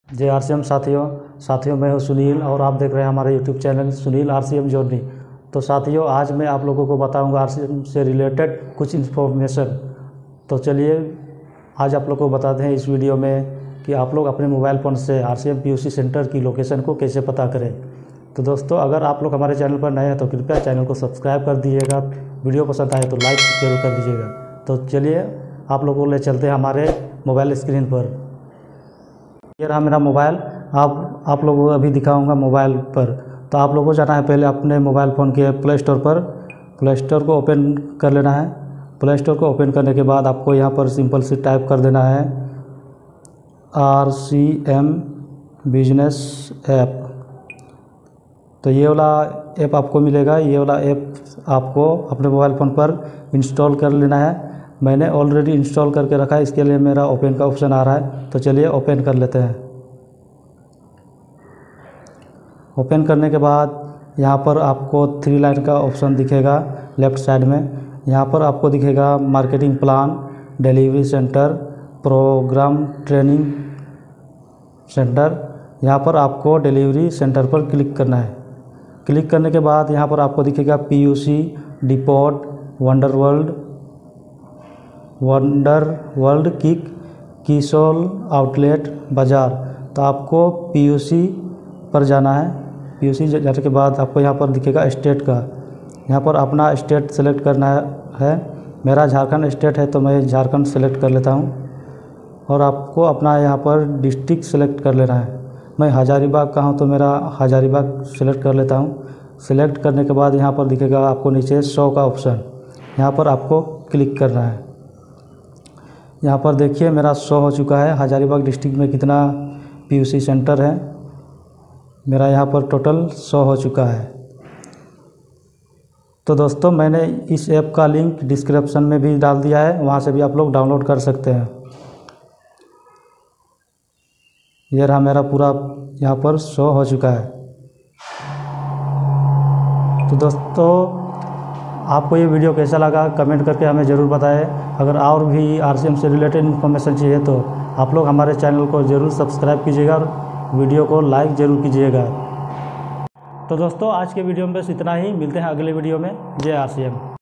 जय RCM साथियों मैं हूं सुनील और आप देख रहे हैं हमारे YouTube channel Sunil RCM journey. तो साथियों, आज मैं आप लोगों को बताऊंगा RCM से रिलेटेड कुछ इन्फॉर्मेशन। तो चलिए आज आप लोगों को बताते हैं इस वीडियो में कि आप लोग अपने मोबाइल फ़ोन से RCM PUC सेंटर की लोकेशन को कैसे पता करें। तो दोस्तों, अगर आप लोग हमारे चैनल पर नए हैं तो कृपया चैनल को सब्सक्राइब कर दीजिएगा। वीडियो पसंद आए तो लाइक जरूर कर दीजिएगा। तो चलिए आप लोगों को ले चलते हैं हमारे मोबाइल स्क्रीन पर। ये रहा मेरा मोबाइल। आप लोगों को अभी दिखाऊंगा मोबाइल पर। तो आप लोगों को जाना है पहले अपने मोबाइल फ़ोन के प्ले स्टोर पर। प्ले स्टोर को ओपन कर लेना है। प्ले स्टोर को ओपन करने के बाद आपको यहाँ पर सिंपल से टाइप कर देना है RCM बिजनेस ऐप। तो ये वाला ऐप आपको मिलेगा। ये वाला ऐप आपको अपने मोबाइल फ़ोन पर इंस्टॉल कर लेना है। मैंने ऑलरेडी इंस्टॉल करके रखा है, इसके लिए मेरा ओपन का ऑप्शन आ रहा है। तो चलिए ओपन कर लेते हैं। ओपन करने के बाद यहाँ पर आपको 3 लाइन का ऑप्शन दिखेगा लेफ़्ट साइड में। यहाँ पर आपको दिखेगा marketing plan, delivery center, program training center. यहाँ पर आपको डिलीवरी सेंटर पर क्लिक करना है। क्लिक करने के बाद यहाँ पर आपको दिखेगा PUC depot, wonder world kick, किशोल आउटलेट बाज़ार। तो आपको PUC पर जाना है। PUC जाने के बाद आपको यहाँ पर दिखेगा स्टेट का। यहाँ पर अपना स्टेट सेलेक्ट करना है। मेरा झारखंड स्टेट है तो मैं झारखंड सेलेक्ट कर लेता हूँ। और आपको अपना यहाँ पर डिस्ट्रिक्ट सेलेक्ट कर लेना है। मैं हजारीबाग का हूँ तो मेरा हजारीबाग सेलेक्ट कर लेता हूँ। सेलेक्ट करने के बाद यहाँ पर दिखेगा आपको नीचे 100 का ऑप्शन। यहाँ पर आपको क्लिक करना है। यहाँ पर देखिए मेरा 100 हो चुका है। हजारीबाग डिस्ट्रिक्ट में कितना PUC सेंटर है, मेरा यहाँ पर टोटल 100 हो चुका है। तो दोस्तों, मैंने इस ऐप का लिंक डिस्क्रिप्शन में भी डाल दिया है, वहाँ से भी आप लोग डाउनलोड कर सकते हैं। ये रहा मेरा पूरा यहाँ पर 100 हो चुका है। तो दोस्तों, आपको ये वीडियो कैसा लगा कमेंट करके हमें ज़रूर बताएं। अगर और भी RCM से रिलेटेड इन्फॉर्मेशन चाहिए तो आप लोग हमारे चैनल को ज़रूर सब्सक्राइब कीजिएगा और वीडियो को लाइक ज़रूर कीजिएगा। तो दोस्तों, आज के वीडियो में बस इतना ही। मिलते हैं अगले वीडियो में। जय RCM।